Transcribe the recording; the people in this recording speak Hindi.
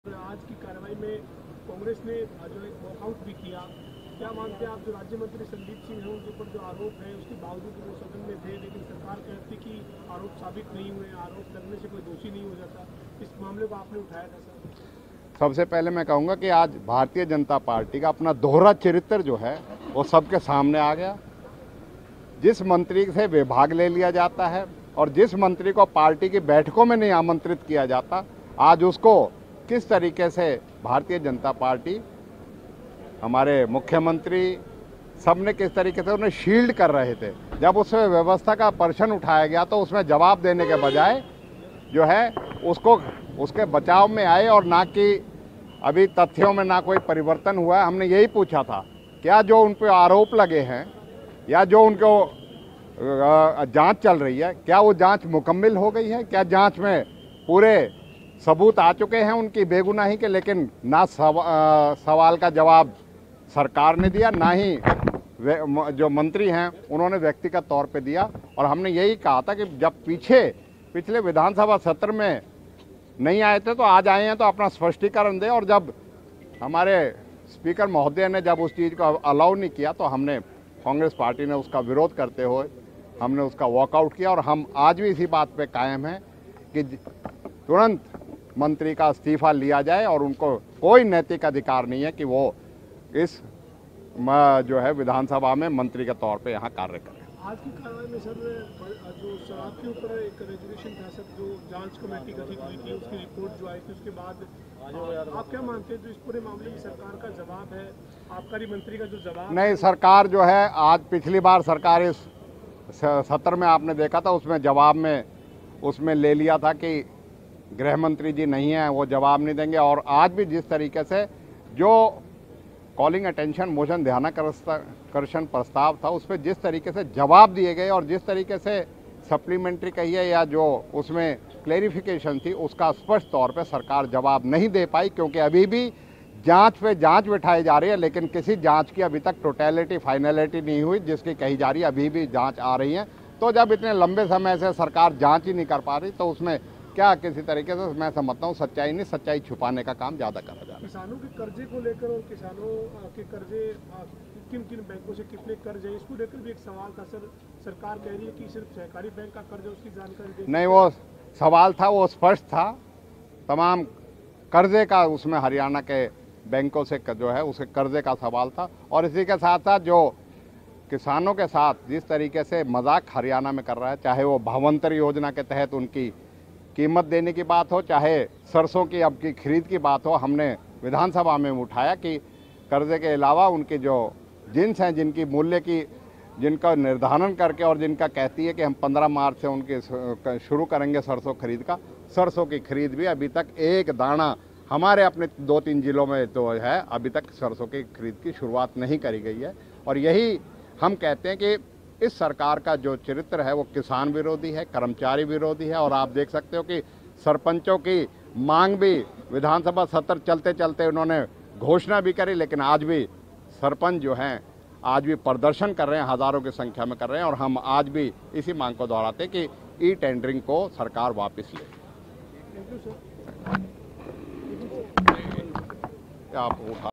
आज की कार्रवाई में कांग्रेस ने जो एक वॉकआउट भी किया, क्या मानते हैं आप? जो राज्य मंत्री संदीप सिंह हैं उनके ऊपर जो आरोप है उसके बावजूद वो सदन में थे, लेकिन सरकार कहती कि आरोप साबित नहीं हुए, आरोप लगने से कोई दोषी नहीं हो जाता। इस मामले को आपने उठाया था सर? सबसे पहले मैं कहूँगा कि आज भारतीय जनता पार्टी का अपना दोहरा चरित्र जो है वो सबके सामने आ गया। जिस मंत्री से विभाग ले लिया जाता है और जिस मंत्री को पार्टी की बैठकों में नहीं आमंत्रित किया जाता, आज उसको किस तरीके से भारतीय जनता पार्टी, हमारे मुख्यमंत्री, सबने किस तरीके से उन्हें शील्ड कर रहे थे। जब उसमें व्यवस्था का प्रश्न उठाया गया तो उसमें जवाब देने के बजाय जो है उसको उसके बचाव में आए, और ना कि अभी तथ्यों में ना कोई परिवर्तन हुआ है। हमने यही पूछा था, क्या जो उन पर आरोप लगे हैं या जो उनको जांच चल रही है, क्या वो जांच मुकम्मल हो गई है? क्या जांच में पूरे सबूत आ चुके हैं उनकी बेगुनाही के? लेकिन ना सवाल का जवाब सरकार ने दिया, ना ही जो मंत्री हैं उन्होंने व्यक्तिगत तौर पे दिया। और हमने यही कहा था कि जब पिछले विधानसभा सत्र में नहीं आए थे तो आज आए हैं तो अपना स्पष्टीकरण दें। और जब हमारे स्पीकर महोदय ने जब उस चीज़ को अलाउ नहीं किया तो हमने, कांग्रेस पार्टी ने उसका विरोध करते हुए हमने उसका वॉकआउट किया। और हम आज भी इसी बात पे कायम हैं कि तुरंत मंत्री का इस्तीफा लिया जाए, और उनको कोई नैतिक अधिकार नहीं है कि वो इस जो है विधानसभा में मंत्री के तौर पे यहाँ कार्य करें। आज की कार्रवाई में सर जो शराब के ऊपर एक रेजोल्यूशन था सर, जो जांच कमेटी गठित हुई थी, उसकी रिपोर्ट जो आई थी उसके बाद आप क्या मानते हैं जो इस पूरे मामले में सरकार का जवाब है, आबकारी मंत्री का जो जवाब? नहीं, सरकार जो है, आज पिछली बार सरकार इस सत्र में आपने देखा था, उसमें जवाब में उसमें ले लिया था कि गृह मंत्री जी नहीं है, वो जवाब नहीं देंगे। और आज भी जिस तरीके से जो कॉलिंग अटेंशन मोशन ध्यानाकर्षण प्रस्ताव था उस पर जिस तरीके से जवाब दिए गए और जिस तरीके से सप्लीमेंट्री कही है या जो उसमें क्लेरिफिकेशन थी, उसका स्पष्ट तौर पे सरकार जवाब नहीं दे पाई, क्योंकि अभी भी जांच पे जांच बिठाई जा रही है, लेकिन किसी जांच की अभी तक टोटलिटी फाइनलिटी नहीं हुई जिसकी कही जा रही है। अभी भी जांच आ रही है। तो जब इतने लंबे समय से सरकार जांच ही नहीं कर पा रही तो उसमें क्या किसी तरीके से मैं समझता हूँ सच्चाई नहीं, सच्चाई छुपाने का काम ज़्यादा करा जा रहा है। किसानों के कर्जे को लेकर और किसानों के कर्जे किन किन बैंकों से कितने कर्ज है, इसको लेकर भी एक सवाल था सर। सरकार कह रही है कि सिर्फ सहकारी बैंक का कर्ज है, उसकी जानकारी दे। नहीं, वो सवाल था, वो स्पष्ट था। तमाम कर्जे का उसमें हरियाणा के बैंकों से जो है उसके कर्जे का सवाल था। और इसी के साथ साथ जो किसानों के साथ जिस तरीके से मजाक हरियाणा में कर रहा है, चाहे वो भावांतर योजना के तहत उनकी कीमत देने की बात हो, चाहे सरसों की अब की खरीद की बात हो, हमने विधानसभा में उठाया कि कर्जे के अलावा उनके जो जिन्स हैं, जिनकी मूल्य की, जिनका निर्धारण करके और जिनका कहती है कि हम 15 मार्च से उनके शुरू करेंगे सरसों खरीद का, सरसों की खरीद भी अभी तक एक दाना हमारे अपने 2-3 जिलों में तो है, अभी तक सरसों की खरीद की शुरुआत नहीं करी गई है। और यही हम कहते हैं कि इस सरकार का जो चरित्र है वो किसान विरोधी है, कर्मचारी विरोधी है। और आप देख सकते हो कि सरपंचों की मांग भी विधानसभा सत्र चलते चलते उन्होंने घोषणा भी करी, लेकिन आज भी सरपंच जो हैं आज भी प्रदर्शन कर रहे हैं, हज़ारों की संख्या में कर रहे हैं। और हम आज भी इसी मांग को दोहराते हैं कि ई टेंडरिंग को सरकार वापस ले। आप उठा